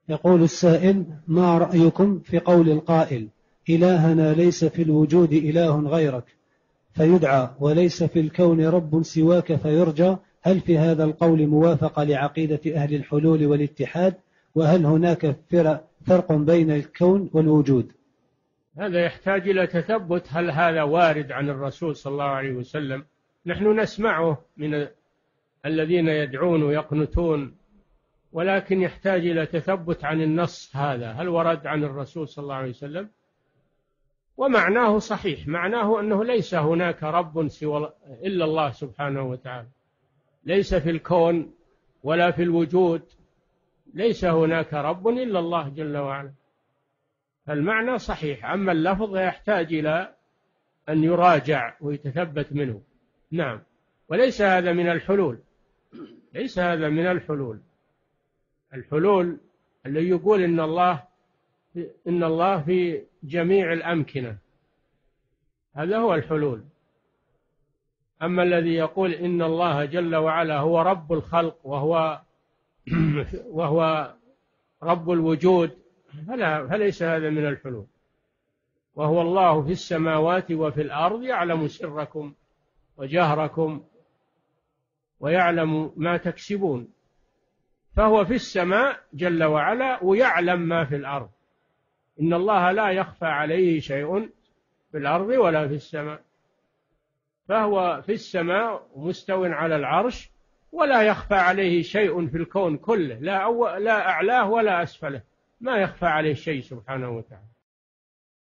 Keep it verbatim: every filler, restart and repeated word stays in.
يقول السائل: ما رأيكم في قول القائل: إلهنا ليس في الوجود إله غيرك فيدعى، وليس في الكون رب سواك فيرجى؟ هل في هذا القول موافقة لعقيدة أهل الحلول والاتحاد؟ وهل هناك فرق بين الكون والوجود؟ هذا يحتاج إلى تثبت. هل هذا وارد عن الرسول صلى الله عليه وسلم؟ نحن نسمعه من الذين يدعون ويقنتون، ولكن يحتاج إلى تثبت عن النص هذا، هل ورد عن الرسول صلى الله عليه وسلم؟ ومعناه صحيح، معناه أنه ليس هناك رب سوى إلا الله سبحانه وتعالى، ليس في الكون ولا في الوجود، ليس هناك رب إلا الله جل وعلا. المعنى صحيح، أما اللفظ يحتاج إلى أن يراجع ويتثبت منه. نعم. وليس هذا من الحلول، ليس هذا من الحلول. الحلول اللي يقول إن الله إن الله في جميع الأمكنة، هذا هو الحلول. أما الذي يقول إن الله جل وعلا هو رب الخلق وهو وهو رب الوجود، فلا فليس هذا من الحلول. وهو الله في السماوات وفي الأرض يعلم سركم وجهركم ويعلم ما تكسبون، فهو في السماء جل وعلا ويعلم ما في الأرض. إن الله لا يخفى عليه شيء في الأرض ولا في السماء، فهو في السماء مستو على العرش، ولا يخفى عليه شيء في الكون كله، لا, أو لا أعلاه ولا أسفله، ما يخفى عليه شيء سبحانه وتعالى.